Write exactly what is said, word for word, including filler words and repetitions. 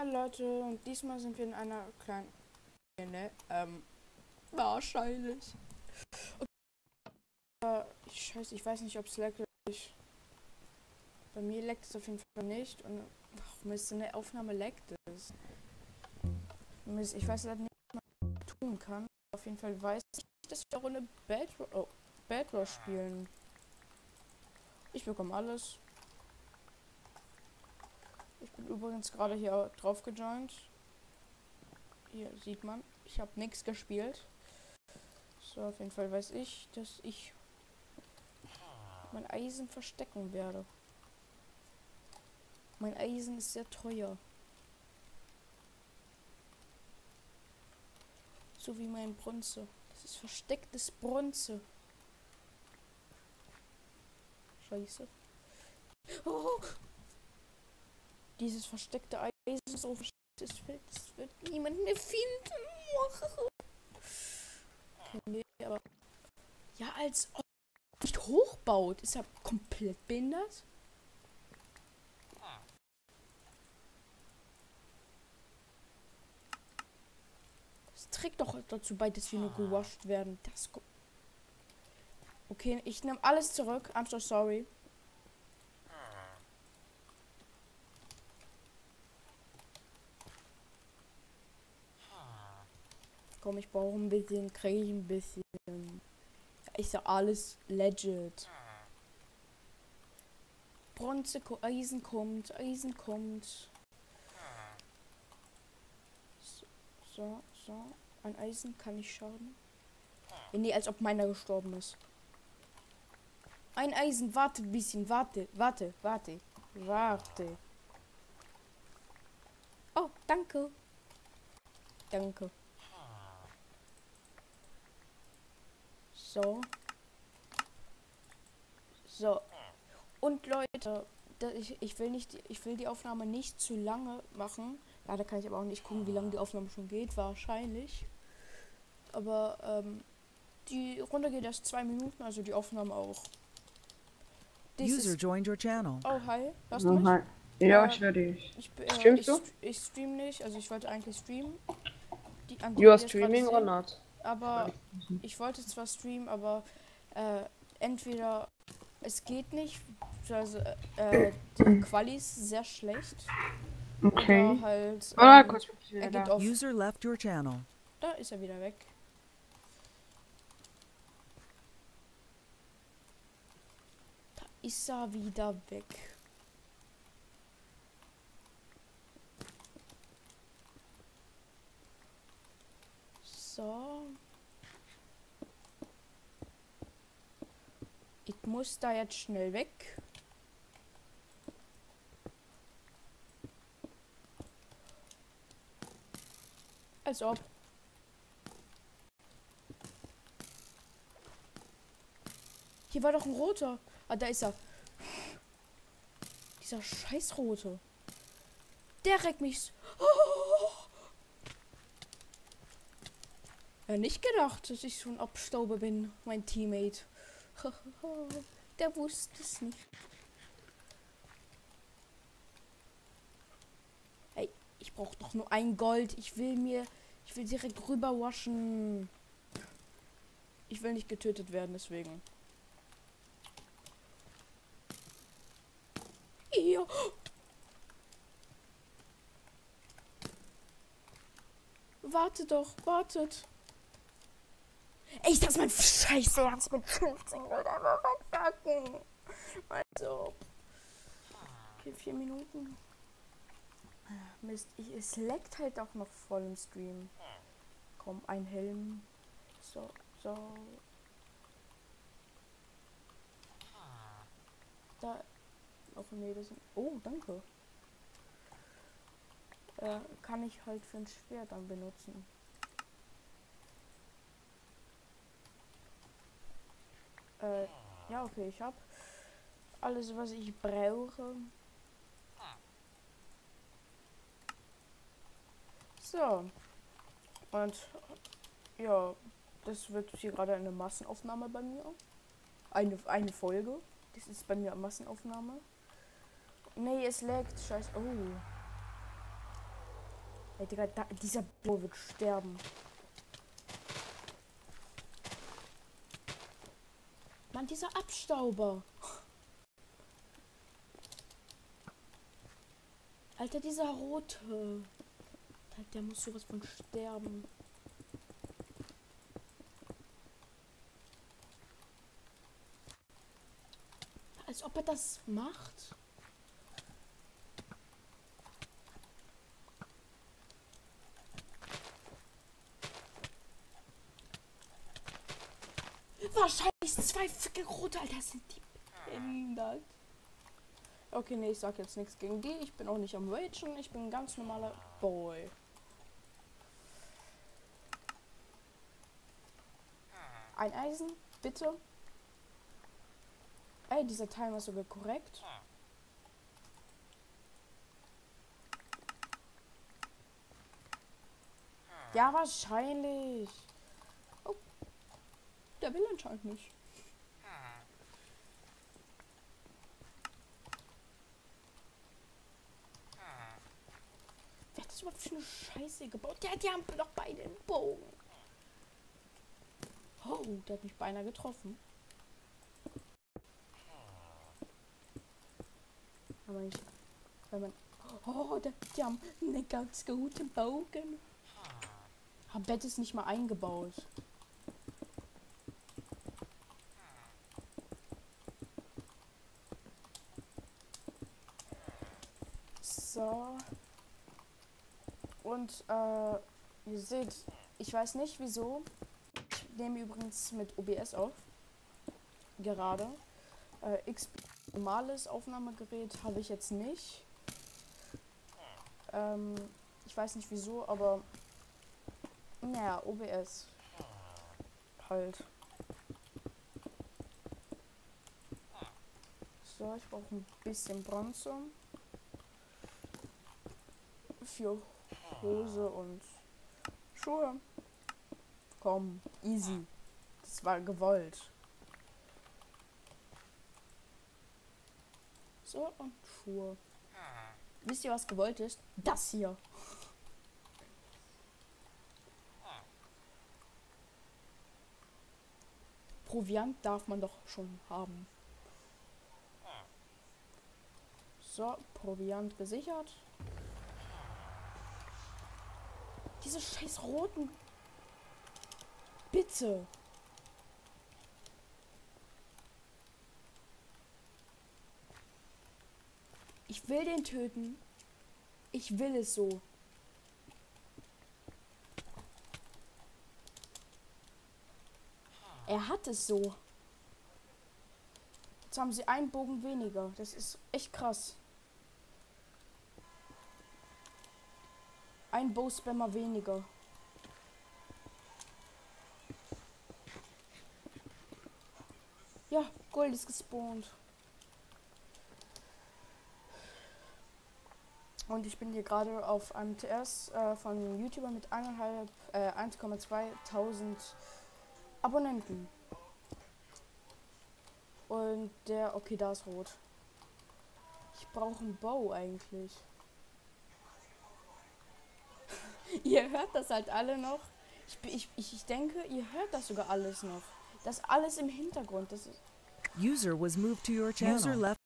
Hallo Leute, und diesmal sind wir in einer kleinen... Ne? Ähm, wahrscheinlich. Okay. Ich, scheiße, ich weiß nicht, ob es leckt. Ich, bei mir leckt es auf jeden Fall nicht. Und ach Mist, eine Aufnahme leckt es. Mist, ich weiß leider nicht, was man tun kann. Auf jeden Fall weiß ich, dass wir eine Bad, oh, Bad Rush spielen. Ich bekomme alles. Ich bin übrigens gerade hier drauf gejoint. Hier sieht man, ich habe nichts gespielt. So, auf jeden Fall weiß ich, dass ich mein Eisen verstecken werde. Mein Eisen ist sehr teuer. So wie mein Bronze. Das ist verstecktes Bronze. Scheiße. Oh! Dieses versteckte Eisen ist so versteckt. Das wird, das wird niemand mehr finden. Okay, nee, aber... Ja, als ob er nicht hochbaut. Ist er komplett behindert? Das trägt doch dazu bei, dass wir nur gewascht werden. Das... Okay, ich nehme alles zurück. I'm so sorry. Komm, ich brauche ein bisschen, kriege ich ein bisschen. Ist ja alles legit. Bronze, Eisen kommt, Eisen kommt. So, so, so. Ein Eisen kann nicht schaden. Ja, nee, als ob meiner gestorben ist. Ein Eisen, warte ein bisschen, warte, warte, warte, warte. Oh, danke. Danke. So. So. Und Leute, ich, ich will nicht, ich will die Aufnahme nicht zu lange machen. Leider kann ich aber auch nicht gucken, wie lange die Aufnahme schon geht. Wahrscheinlich. Aber ähm, die Runde geht erst zwei Minuten, also die Aufnahme auch. This User joined your channel. Oh, hi. Hörst Oh, du mich? hi. Ja, Äh, ich höre dich. Ich, äh, Streamst ich, du? ich stream nicht, also ich wollte eigentlich streamen. Die, an You are die wir jetzt gerade streaming or sehen. not? Aber ich wollte zwar streamen, aber äh, entweder es geht nicht, also äh, die Quali ist sehr schlecht. Okay. Oder halt Ah, ähm, kurz bin ich wieder er geht da. auf. User left your channel. Da ist er wieder weg. Da ist er wieder weg. So. Ich muss da jetzt schnell weg. Als ob. Hier war doch ein roter. Ah, da ist er. Dieser scheiß rote. Der reckt mich. Oh! Ja, nicht gedacht, dass ich so ein Abstauber bin, mein Teammate. Der wusste es nicht. Hey, ich brauche doch nur ein Gold. Ich will mir, ich will direkt rüber waschen. Ich will nicht getötet werden, deswegen. Ja. Wartet doch, wartet. Ey, das ist mein Scheiße Ernst mit fünfzehn Gold einfach verkacken. Also. Okay, vier Minuten. Mist, ich, es leckt halt auch noch voll im Stream. Komm, ein Helm. So, so. Da. Oh nee, das sind. Oh, danke. Äh, kann ich halt für ein Schwert dann benutzen. Äh, ja, okay, ich habe alles, was ich brauche. So. Und ja, das wird hier gerade eine Massenaufnahme bei mir. Eine, eine Folge. Das ist bei mir eine Massenaufnahme. Nee, es laggt. Scheiße. Oh. Ey, Digga, da, dieser Blau wird sterben. Mann, dieser Abstauber. Alter, dieser rote. Der, der muss sowas von sterben. Als ob er das macht. Wahrscheinlich zwei fucking rote, Alter, sind die behindert. Okay, nee, ich sag jetzt nichts gegen die. Ich bin auch nicht am Ragen. Ich bin ein ganz normaler Boy. Ein Eisen, bitte. Ey, dieser Timer ist sogar korrekt. Ja, wahrscheinlich. Oh. Der will anscheinend nicht. Wer hat das überhaupt für eine Scheiße gebaut? Ja, die haben doch beide einen Bogen. Oh, der hat mich beinahe getroffen. Aber nicht, weil man... Oh, der, die haben einen ganz guten Bogen. Haben Bett ist nicht mal eingebaut. So. Und, äh, ihr seht, ich weiß nicht wieso. Ich nehme übrigens mit O B S auf. Gerade. Äh, X P normales Aufnahmegerät habe ich jetzt nicht. Ähm, ich weiß nicht wieso, aber naja, O B S. Halt. So, ich brauche ein bisschen Bronze. Für Hose und Schuhe. Komm, easy. Das war gewollt. So, und Schuhe. Wisst ihr, was gewollt ist? Das hier. Proviant darf man doch schon haben. So, Proviant gesichert. Diese scheiß roten. Bitte. Ich will den töten. Ich will es so. Er hat es so. Jetzt haben sie einen Bogen weniger. Das ist echt krass. Ein Bow-Spammer weniger. Ja, Gold ist gespawnt. Und ich bin hier gerade auf einem T S äh, von YouTuber mit eineinhalb, äh, eins Komma zwei tausend Abonnenten. Und der, okay, da ist rot. Ich brauche einen Bow eigentlich. Ihr hört das halt alle noch. Ich, ich, ich, ich denke, ihr hört das sogar alles noch. Das alles im Hintergrund. Das ist User was moved to your channel. User left